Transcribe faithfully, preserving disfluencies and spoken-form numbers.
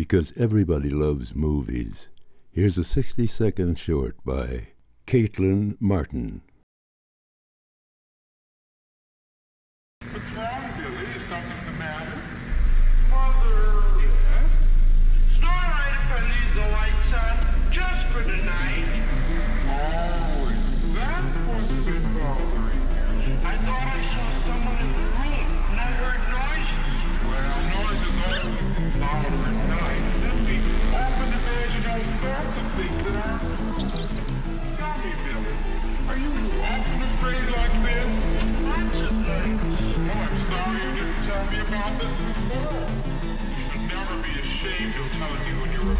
because everybody loves movies. Here's a sixty-second short by Kaitlin Martin. What's wrong, Billy? Is something the matter? Mother, yes? It's all right if I leave the lights on, just for tonight. Oh, is that what's been bothering you? I thought I saw someone in the room, and I heard noises. Well, noises always get louder at night. Simply often imagine all sorts of things that aren't. Tell me, Billy, are you often afraid like this? Lots of things. Oh, I'm sorry you didn't tell me about this before. You should never be ashamed of telling me when you're